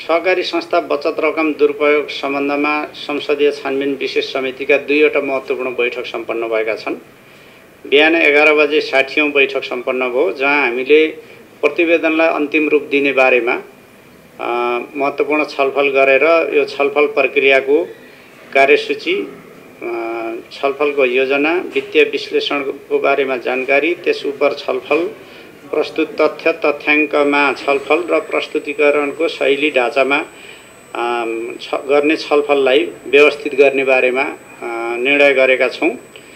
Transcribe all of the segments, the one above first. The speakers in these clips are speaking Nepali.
सहकारी संस्था बचत रकम दुरुपयोग सम्बन्धमा संसदीय छानबिन विशेष समितिका 2वटा महत्त्वपूर्ण बैठक सम्पन्न भएका छन्। बिहान 11 बजे 60औं बैठक सम्पन्न भयो, जहाँ हामीले प्रतिवेदनलाई अन्तिम रूप दिने बारेमा महत्त्वपूर्ण छलफल गरेर यो छलफल प्रक्रियाको कार्यसूची, छलफलको योजना, वित्तीय विश्लेषणको बारेमा जानकारी, त्यस उप छलफल, प्रस्तुत तथ्य तथ्याङ्कमा छलफल र प्रस्तुतिकरणको शैली ढाँचामा गर्ने छलफललाई व्यवस्थित गर्ने बारेमा निर्णय गरेका छौँ।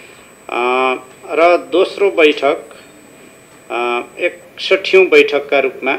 र दोस्रो बैठक 61औं बैठकका रूपमा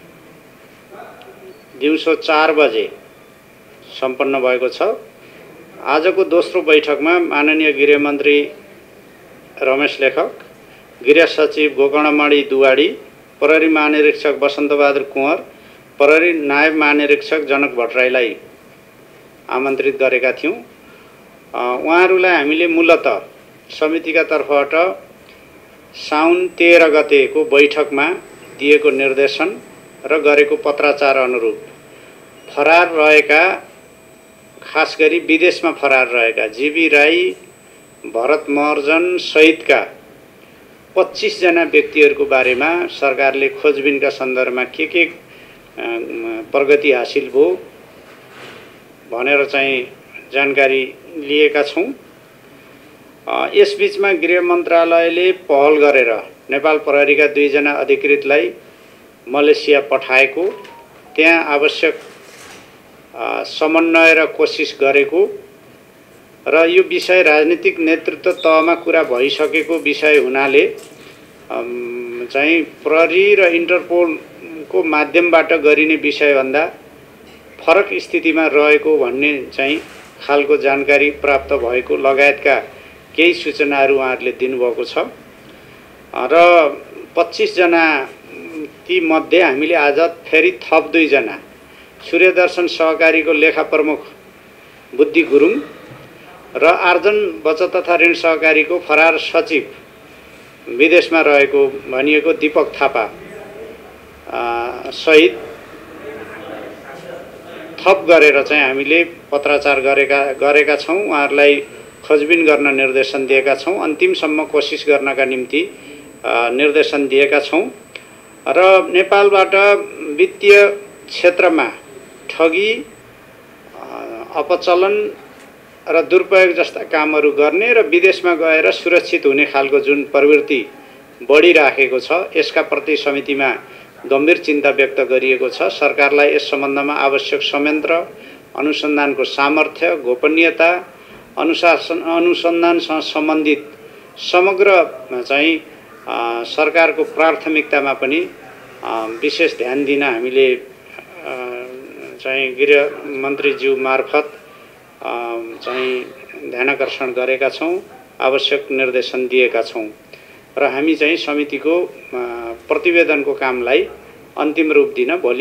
दिउँसो 4 बजे सम्पन्न भएको छ। आजको दोस्रो बैठकमा माननीय गृहमन्त्री रमेश लेखक, गृह सचिव गोकर्णमणि दुवाडी, प्रहरी महानिरीक्षक बसन्तबहादुर कुँवर, प्रहरी नायब महानिरीक्षक जनक भट्टराईलाई आमन्त्रित गरेका थियौँ। उहाँहरूलाई हामीले मूलतः समितिका तर्फबाट साउन 13 गतेको बैठकमा दिएको निर्देशन र गरेको पत्राचार अनुरूप फरार रहेका, खास गरी विदेशमा फरार रहेका जीवी राई, भरत महर्जन सहितका 25 जना व्यक्तिहरूको बारेमा सरकारले खोजबिनका सन्दर्भमा के प्रगति हासिल भयो भनेर चाहिँ जानकारी लिएका छौँ। यसबीचमा गृह मन्त्रालयले पहल गरेर नेपाल प्रहरीका 2 जना अधिकृतलाई मलेसिया पठाएको, त्यहाँ आवश्यक समन्वय र कोसिस गरेको र यो विषय राजनीतिक नेतृत्व तहमा कुरा भइसकेको विषय हुनाले चाहिँ प्रहरी र इन्टरपोलको माध्यमबाट गरिने विषयभन्दा फरक स्थितिमा रहेको भन्ने चाहिँ खालको जानकारी प्राप्त भएको लगायतका केही सूचनाहरू उहाँहरूले दिनुभएको छ। र 25 जना ती मध्ये हामीले आज फेरि थप 2 जना सूर्यदर्शन सहकारीको लेखा प्रमुख बुद्धि गुरुङ र आर्जन बचत तथा ऋण सहकारीको फरार सचिव विदेशमा रहेको भनिएको दीपक थापा सहित थप गरेर चाहिँ हामीले पत्राचार गरेका छौँ। उहाँहरूलाई खोजबिन गर्न निर्देशन दिएका छौँ, अन्तिमसम्म कोसिस गर्नका निम्ति निर्देशन दिएका छौँ र नेपालबाट वित्तीय क्षेत्रमा ठगी, अपचलन र दुरुपयोग जस्ता कामहरू गर्ने र विदेशमा गएर सुरक्षित हुने खालको जुन प्रवृत्ति बढिराखेको छ, यसका प्रति समितिमा गम्भीर चिन्ता व्यक्त गरिएको छ। सरकारलाई यस सम्बन्धमा आवश्यक संयन्त्र, अनुसन्धानको सामर्थ्य, गोपनीयता, अनुसन्धानसँग सम्बन्धित समग्र चाहिँ सरकारको प्राथमिकतामा पनि विशेष ध्यान दिन हामीले चाहिँ गृह मन्त्रीज्यू मार्फत चाहिँ ध्यानाकर्षण गरेका छौँ, आवश्यक निर्देशन दिएका छौँ र हामी चाहिँ समितिको प्रतिवेदनको कामलाई अन्तिम रूप दिन भोलि